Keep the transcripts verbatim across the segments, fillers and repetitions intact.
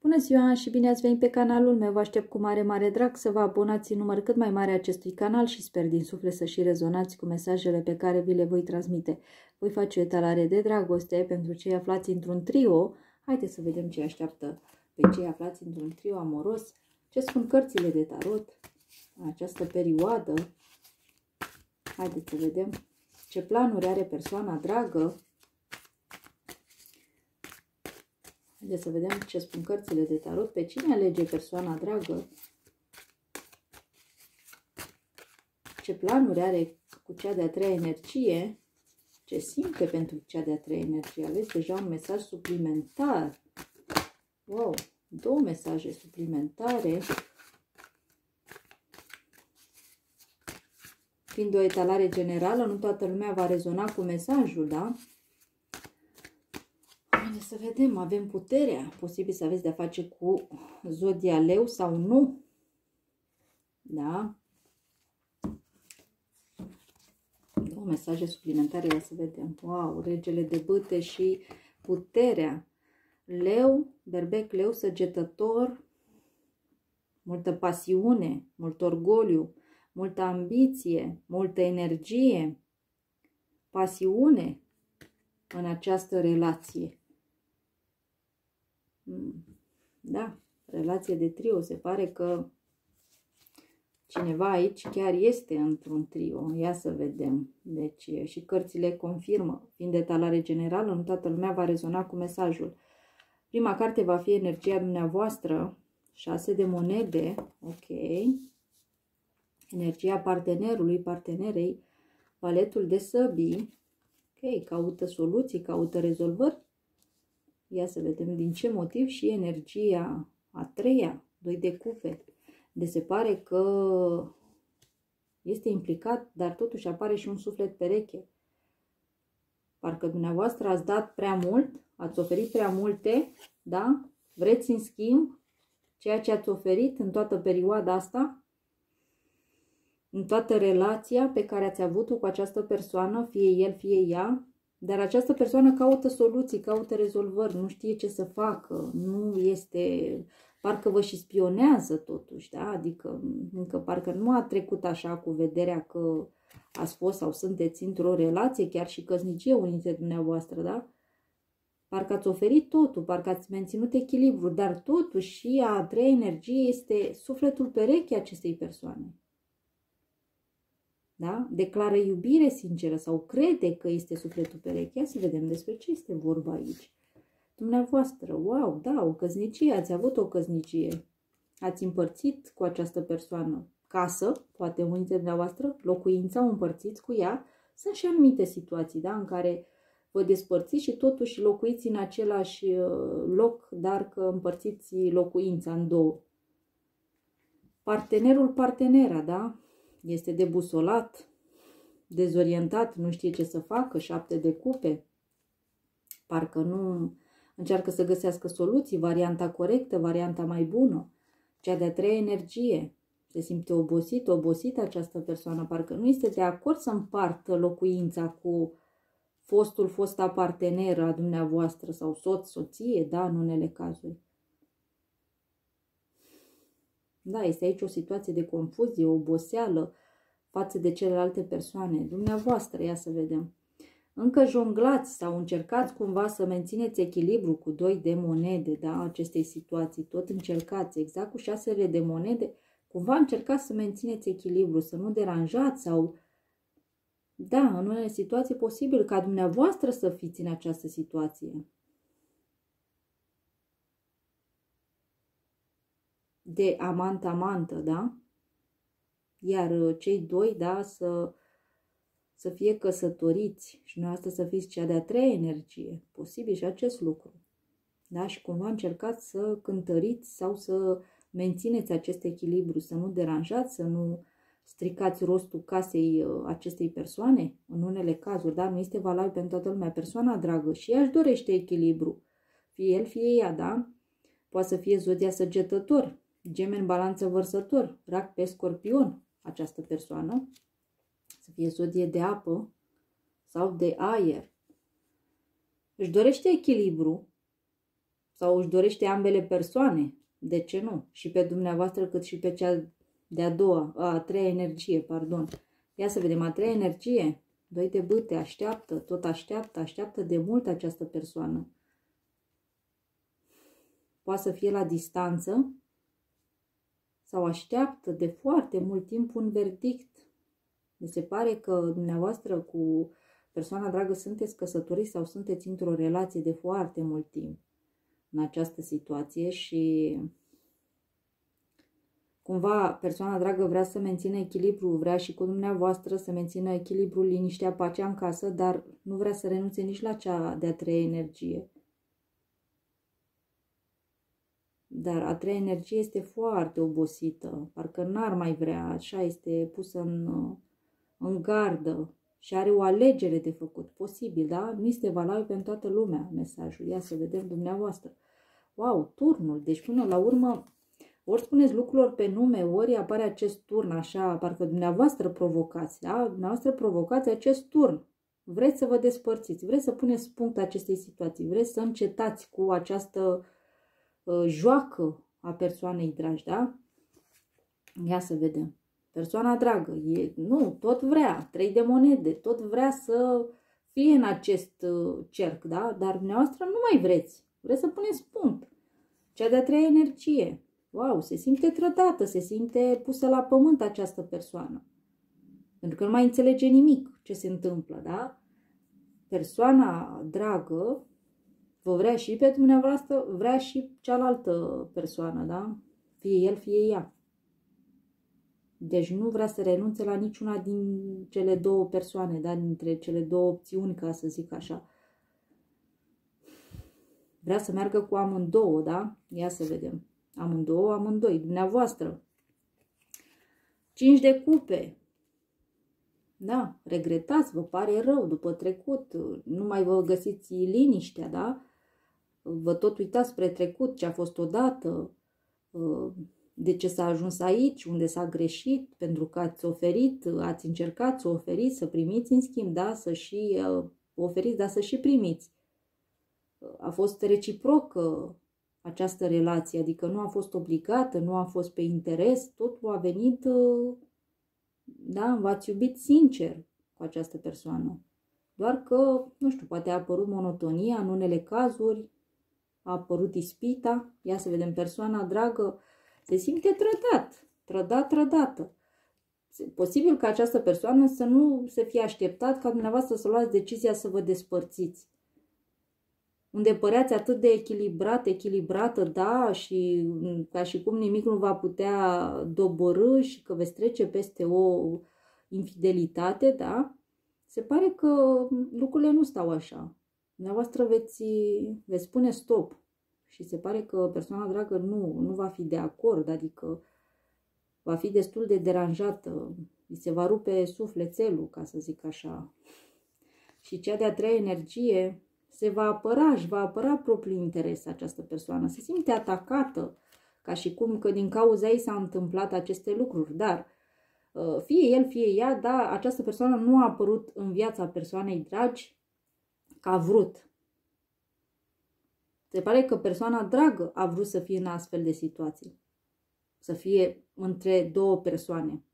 Bună ziua și bine ați venit pe canalul meu, vă aștept cu mare, mare drag să vă abonați în număr cât mai mare acestui canal și sper din suflet să și rezonați cu mesajele pe care vi le voi transmite. Voi face o etalare de dragoste pentru cei aflați într-un trio. Haideți să vedem ce așteaptă pe cei aflați într-un trio amoros, ce spun cărțile de tarot în această perioadă. Haideți să vedem ce planuri are persoana dragă. Haideți să vedem ce spun cărțile de tarot. Pe cine alege persoana dragă? Ce planuri are cu cea de-a treia energie? Ce simte pentru cea de-a treia energie? Aveți deja un mesaj suplimentar. Wow! Două mesaje suplimentare. Fiind o etalare generală, nu toată lumea va rezona cu mesajul, da? Haideți să vedem, avem puterea. Posibil să aveți de-a face cu zodia leu sau nu. Da? Două mesaje suplimentare, ia să vedem. Wow, regele de bâte și puterea. Leu, berbec, leu, săgetător, multă pasiune, mult orgoliu, multă ambiție, multă energie, pasiune în această relație. Da, relație de trio. Se pare că cineva aici chiar este într-un trio. Ia să vedem. Deci și cărțile confirmă. Fiind etalare generală, nu toată lumea va rezona cu mesajul. Prima carte va fi energia dumneavoastră. șase de monede. Ok. Energia partenerului, partenerei. Valetul de săbii. Ok. Caută soluții, caută rezolvări. Ia să vedem din ce motiv și energia a treia, doi de cupe. De se pare că este implicat, dar totuși apare și un suflet pereche. Parcă dumneavoastră ați dat prea mult, ați oferit prea multe, da? Vreți în schimb ceea ce ați oferit în toată perioada asta, în toată relația pe care ați avut-o cu această persoană, fie el, fie ea. Dar această persoană caută soluții, caută rezolvări, nu știe ce să facă, nu este, parcă vă și spionează totuși, da? Adică încă parcă nu a trecut așa cu vederea că ați fost sau sunteți într-o relație, chiar și căsnicie unii dintre dumneavoastră, da? Parcă ați oferit totul, parcă ați menținut echilibru, dar totuși și a treia energie este sufletul pereche acestei persoane. Da? Declară iubire sinceră sau crede că este sufletul pereche. Ia să vedem despre ce este vorba aici. Dumneavoastră, wow, da, o căsnicie, ați avut o căsnicie. Ați împărțit cu această persoană casă, poate unii dintre dumneavoastră, locuința, o împărțiți cu ea. Sunt și anumite situații, da, în care vă despărțiți și totuși locuiți în același loc, dar că împărțiți locuința în două. Partenerul, partenera, da? Este debusolat, dezorientat, nu știe ce să facă, șapte de cupe. Parcă nu încearcă să găsească soluții, varianta corectă, varianta mai bună. Cea de-a treia energie. Se simte obosit, obosită această persoană. Parcă nu este de acord să împartă locuința cu fostul, fosta parteneră a dumneavoastră sau soț, soție, da, în unele cazuri. Da, este aici o situație de confuzie, o oboseală față de celelalte persoane. Dumneavoastră, ia să vedem. Încă jonglați sau încercați cumva să mențineți echilibru cu doi de monede, da, acestei situații. Tot încercați, exact cu șasele de monede, cumva încercați să mențineți echilibru, să nu deranjați sau... Da, în unele situații posibil ca dumneavoastră să fiți în această situație. De amant-amantă, da? Iar cei doi, da, să, să fie căsătoriți și noastră să fiți cea de-a treia energie. Posibil și acest lucru. Da? Și cumva încercați să cântăriți sau să mențineți acest echilibru, să nu deranjați, să nu stricați rostul casei acestei persoane. În unele cazuri, da, nu este valabil pentru toată lumea. Persoana dragă și ea își dorește echilibru. Fie el, fie ea, da? Poate să fie zodia săgetător, Gemeni, Balanță, Vărsător, Rac, pe Scorpion, această persoană, să fie zodie de apă sau de aer. Își dorește echilibru Sau își dorește ambele persoane. De ce nu? Și pe dumneavoastră cât și pe cea de-a doua, a, a treia energie, pardon. Ia să vedem, a treia energie, doi de bâte, așteaptă, tot așteaptă, așteaptă de mult această persoană. Poate să fie la distanță sau așteaptă de foarte mult timp un verdict. Mi se pare că dumneavoastră cu persoana dragă sunteți căsătoriți sau sunteți într-o relație de foarte mult timp în această situație și cumva persoana dragă vrea să mențină echilibru, vrea și cu dumneavoastră să mențină echilibrul, liniștea, pacea în casă, dar nu vrea să renunțe nici la cea de-a treia energie. Dar a treia energie este foarte obosită, parcă n-ar mai vrea, așa este pusă în, în gardă și are o alegere de făcut, posibil, da? Nu este valabil pentru toată lumea mesajul, ia să vedem dumneavoastră. Wow, turnul, deci până la urmă, ori spuneți lucrurilor pe nume, ori apare acest turn așa, parcă dumneavoastră provocați, da? Dumneavoastră provocați acest turn. Vreți să vă despărțiți, vreți să puneți punct acestei situații, vreți să încetați cu această uh, joacă a persoanei dragi, da? Ia să vedem. Persoana dragă, e, nu, tot vrea, trei de monede, tot vrea să fie în acest uh, cerc, da? Dar dumneavoastră nu mai vreți, vreți să puneți punct. Cea de-a treia energie. Wow, se simte trădată, se simte pusă la pământ această persoană. Pentru că nu mai înțelege nimic ce se întâmplă, da? Persoana dragă vă vrea și pe dumneavoastră, vrea și cealaltă persoană, da? Fie el, fie ea. Deci nu vrea să renunțe la niciuna din cele două persoane, da? Dintre cele două opțiuni, ca să zic așa. Vrea să meargă cu amândouă, da? Ia să vedem. Amândouă, amândoi, dumneavoastră. Cinci de cupe. Da, regretați, vă pare rău după trecut, nu mai vă găsiți liniștea, da? Vă tot uitați spre trecut, ce a fost odată, de ce s-a ajuns aici, unde s-a greșit, pentru că ați oferit, ați încercat să oferiți, să primiți în schimb, da? Să și oferiți, dar să și primiți. A fost reciprocă această relație, adică nu a fost obligată, nu a fost pe interes, totul a venit, da, v-ați iubit sincer cu această persoană. Doar că, nu știu, poate a apărut monotonia în unele cazuri, a apărut ispita, ia să vedem, persoana dragă se simte trădat, trădat, trădată. Posibil ca această persoană să nu se fie așteptat ca dumneavoastră să luați decizia să vă despărțiți. Unde păreați atât de echilibrat, echilibrată, da, și ca și cum nimic nu va putea doborî și că veți trece peste o infidelitate, da, se pare că lucrurile nu stau așa. Dumneavoastră veți, veți spune stop și se pare că persoana dragă nu, nu va fi de acord, adică va fi destul de deranjată, îi se va rupe sufletelul, ca să zic așa. Și cea de-a treia energie se va apăra, își va apăra propriul interes această persoană, se simte atacată, ca și cum că din cauza ei s-au întâmplat aceste lucruri, dar fie el, fie ea, da, această persoană nu a apărut în viața persoanei dragi că a vrut. Se pare că persoana dragă a vrut să fie în astfel de situații, să fie între două persoane.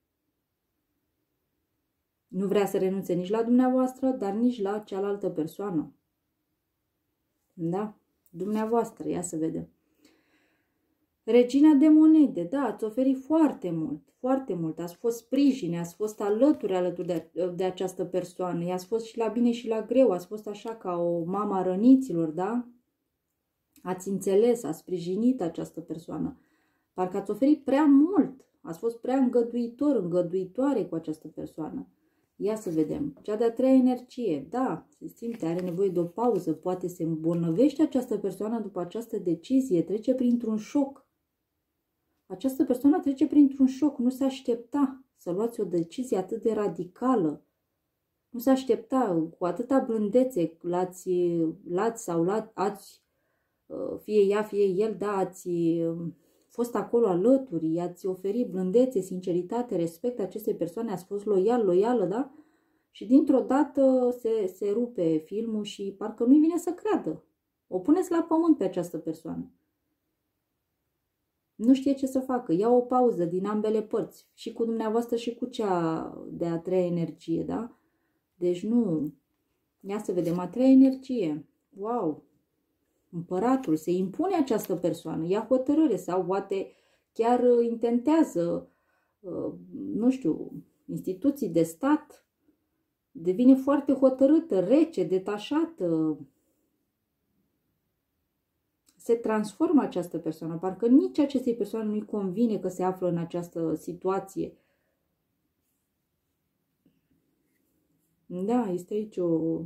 Nu vrea să renunțe nici la dumneavoastră, dar nici la cealaltă persoană. Da? Dumneavoastră, ia să vedem. Regina de monede, da, ați oferit foarte mult, foarte mult, ați fost sprijin, ați fost alături, alături de, de această persoană, i-ați fost și la bine și la greu, ați fost așa ca o mama răniților, da? Ați înțeles, ați sprijinit această persoană, parcă ați oferit prea mult, ați fost prea îngăduitor, îngăduitoare cu această persoană. Ia să vedem. Cea de-a treia energie. Da, se simte, are nevoie de o pauză. Poate se îmbolnăvește această persoană după această decizie. Trece printr-un șoc. Această persoană trece printr-un șoc. Nu se aștepta să luați o decizie atât de radicală. Nu se aștepta cu atâta blândețe. L-ați, l-ați sau l-ați, fie ea, fie el, da, ați fost acolo alături, i-ați oferit blândețe, sinceritate, respect acestei persoane, ați fost loial, loială, da? Și dintr-o dată se, se rupe filmul și parcă nu-i vine să creadă. O puneți la pământ pe această persoană. Nu știe ce să facă. Ia o pauză din ambele părți. Și cu dumneavoastră și cu cea de a treia energie, da? Deci nu. Ia să vedem. A treia energie. Wow! Împăratul. Se impune această persoană. Ia hotărâre sau poate chiar intentează, nu știu, instituții de stat. Devine foarte hotărâtă, rece, detașată. Se transformă această persoană. Parcă nici acestei persoane nu-i convine că se află în această situație. Da, este aici o...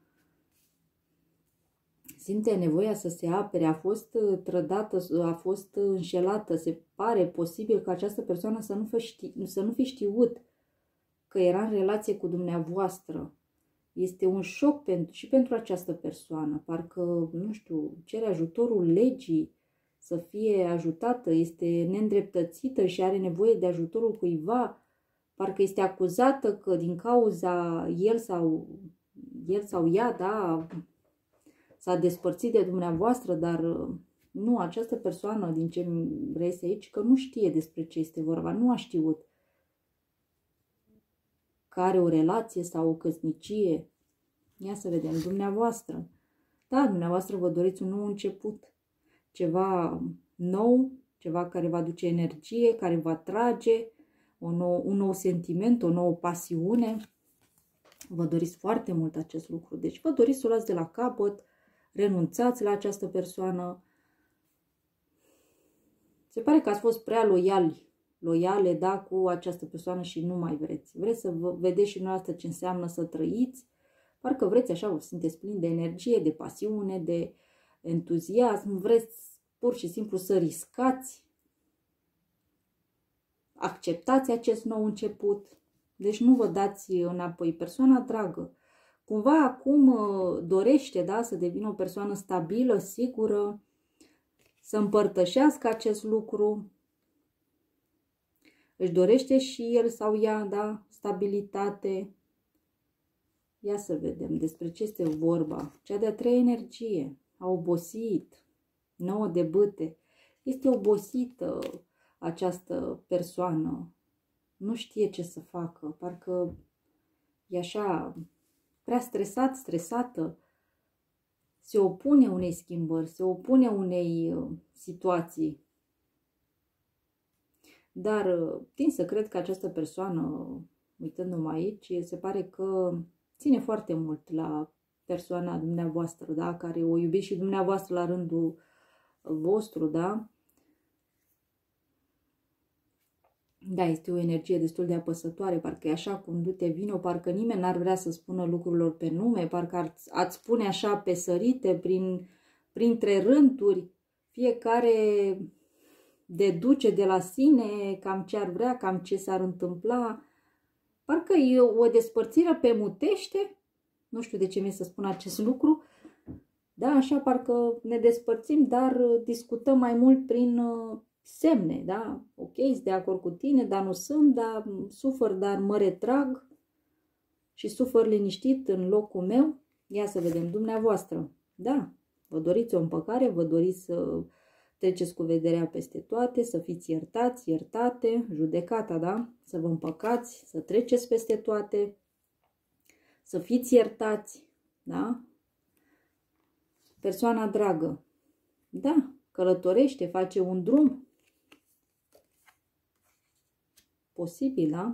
Simte nevoia să se apere, a fost trădată, a fost înșelată. Se pare posibil că această persoană să nu fi, ști, să nu fi știut că era în relație cu dumneavoastră. Este un șoc pentru, și pentru această persoană. Parcă, nu știu, cere ajutorul legii să fie ajutată, este neîndreptățită și are nevoie de ajutorul cuiva. Parcă este acuzată că din cauza el sau, el sau ea, da, s-a despărțit de dumneavoastră, dar nu, această persoană, din ce reiese aici, că nu știe despre ce este vorba, nu a știut că are o relație sau o căsnicie. Ia să vedem, dumneavoastră. Da, dumneavoastră vă doriți un nou început. Ceva nou, ceva care va duce energie, care va trage, o nou, un nou sentiment, o nouă pasiune. Vă doriți foarte mult acest lucru. Deci vă doriți să o luați de la capăt, renunțați la această persoană. Se pare că ați fost prea loiali, loiale, da, cu această persoană și nu mai vreți. Vreți să vă vedeți și dumneavoastră ce înseamnă să trăiți. Parcă vreți așa, sunteți plini de energie, de pasiune, de entuziasm. Vreți pur și simplu să riscați. Acceptați acest nou început. Deci nu vă dați înapoi. Persoana dragă. Cumva acum dorește, da, să devină o persoană stabilă, sigură, să împărtășească acest lucru. Își dorește și el sau ea, da, stabilitate. Ia să vedem despre ce este vorba. Cea de-a treia energie. A obosit. Nouă de bâte. Este obosită această persoană. Nu știe ce să facă. Parcă e așa prea stresat, stresată. Se opune unei schimbări. Se opune unei situații. Dar tind să cred că această persoană, uitându-mă aici, se pare că ține foarte mult la persoana dumneavoastră, da? Care o iubiți și dumneavoastră la rândul vostru, da? Da, este o energie destul de apăsătoare, parcă e așa cum du-te vino, parcă nimeni n-ar vrea să spună lucrurilor pe nume, parcă ar, ați spune așa pe sărite, prin, printre rânduri, fiecare deduce de la sine cam ce ar vrea, cam ce s-ar întâmpla. Parcă e o despărțire pe mutește, nu știu de ce mi-e să spun acest lucru, da, așa parcă ne despărțim, dar discutăm mai mult prin semne, da, ok, sunt de acord cu tine, dar nu sunt, dar sufăr, dar mă retrag și sufăr liniștit în locul meu. Ia să vedem, dumneavoastră, da, vă doriți o împăcare, vă doriți să treceți cu vederea peste toate, să fiți iertați, iertate, judecata, da? Să vă împăcați, să treceți peste toate, să fiți iertați, da? Persoana dragă, da, călătorește, face un drum. Posibil, da?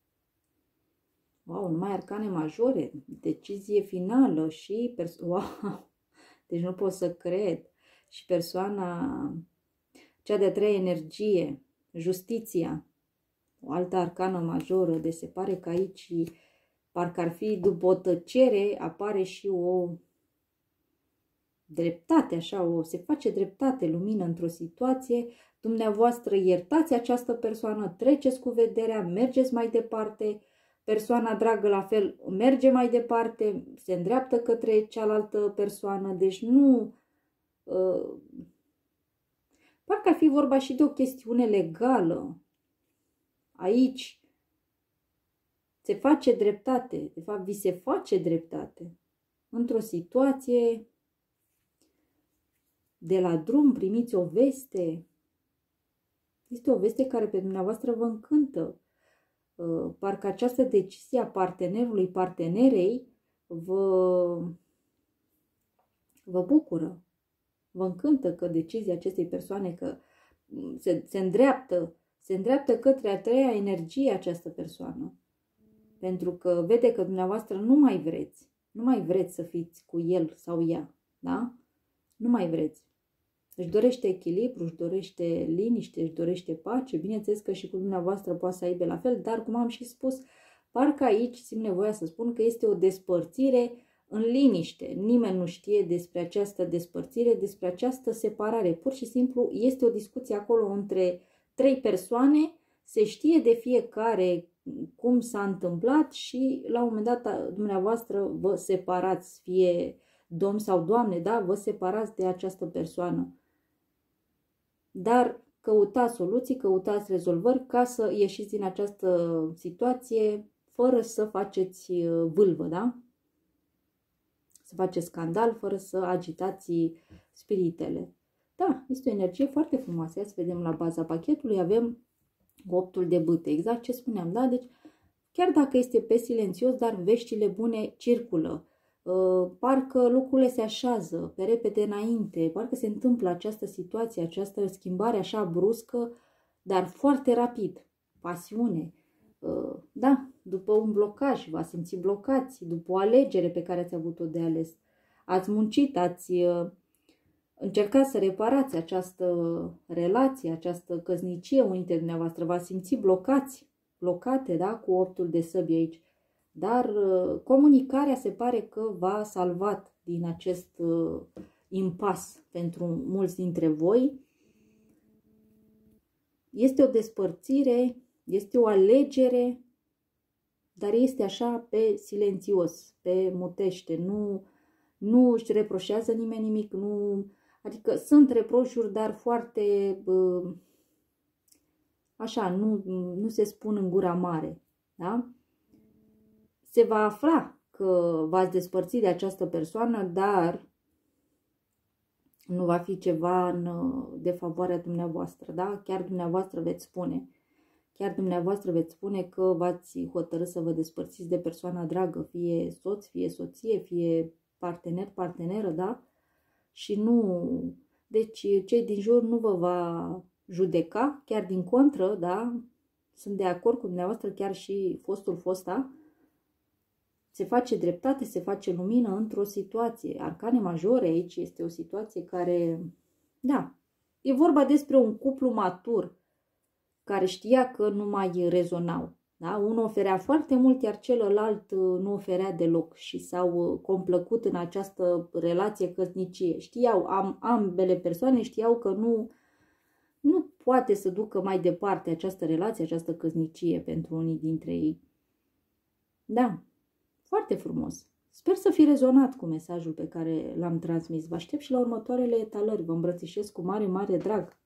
Wow, numai arcane majore, decizie finală și... Wow, deci nu pot să cred. Și persoana, cea de-a treia energie, justiția, o altă arcană majoră, de se pare că aici, parcă ar fi după o tăcere, apare și o dreptate, așa, o, se face dreptate, lumină într-o situație. Dumneavoastră iertați această persoană, treceți cu vederea, mergeți mai departe, persoana dragă la fel merge mai departe, se îndreaptă către cealaltă persoană, deci nu... Uh, parcă ar fi vorba și de o chestiune legală. Aici se face dreptate, de fapt vi se face dreptate într-o situație de la drum primiți o veste. Este o veste care pe dumneavoastră vă încântă. Parcă această decizie a partenerului, partenerei vă, vă bucură. Vă încântă că decizia acestei persoane că se, se îndreaptă, se îndreaptă către a treia energie această persoană. Pentru că vede că dumneavoastră nu mai vreți, nu mai vreți să fiți cu el sau ea, da? Nu mai vreți. Își dorește echilibru, își dorește liniște, își dorește pace. Bineînțeles că și cu dumneavoastră poate să aibă la fel, dar cum am și spus, parcă aici simt nevoia să spun că este o despărțire în liniște. Nimeni nu știe despre această despărțire, despre această separare. Pur și simplu este o discuție acolo între trei persoane, se știe de fiecare cum s-a întâmplat și la un moment dat dumneavoastră vă separați, fie domn sau doamne, da? Vă separați de această persoană. Dar căutați soluții, căutați rezolvări ca să ieșiți din această situație fără să faceți vâlvă, da? Să faceți scandal, fără să agitați spiritele. Da, este o energie foarte frumoasă. Ia să vedem la baza pachetului, avem optul de bâte, exact ce spuneam, da? Deci, chiar dacă este pe silențios, dar veștile bune circulă. Parcă lucrurile se așează pe repede înainte, parcă se întâmplă această situație, această schimbare așa bruscă, dar foarte rapid. Pasiune. Da, după un blocaj, v-ați simțit blocați, după o alegere pe care ați avut-o de ales. Ați muncit, ați încercat să reparați această relație, această căsnicie unii dintre dumneavoastră, v-ați simțit blocați, blocate, da, cu optul de săbi aici. Dar comunicarea se pare că v-a salvat din acest uh, impas pentru mulți dintre voi. Este o despărțire, este o alegere, dar este așa pe silențios, pe mutește. Nu, nu își reproșează nimeni nimic, nu, adică sunt reproșuri, dar foarte uh, așa, nu, nu se spun în gura mare, da? Se va afla că v-ați despărțit de această persoană, dar nu va fi ceva în defavoarea dumneavoastră, da? Chiar dumneavoastră veți spune. Chiar dumneavoastră veți spune că v-ați hotărât să vă despărțiți de persoana dragă, fie soț, fie soție, fie partener, parteneră, da? Și nu... Deci cei din jur nu vă va judeca, chiar din contră, da? Sunt de acord cu dumneavoastră, chiar și fostul fosta. Se face dreptate, se face lumină într-o situație. Arcane majore aici este o situație care, da, e vorba despre un cuplu matur care știa că nu mai rezonau. Da? Unul oferea foarte mult, iar celălalt nu oferea deloc și s-au complăcut în această relație căsnicie. Știau, am, ambele persoane știau că nu, nu poate să ducă mai departe această relație, această căsnicie pentru unii dintre ei. Da. Foarte frumos. Sper să fi rezonat cu mesajul pe care l-am transmis. Vă aștept și la următoarele etalări. Vă îmbrățișez cu mare, mare drag.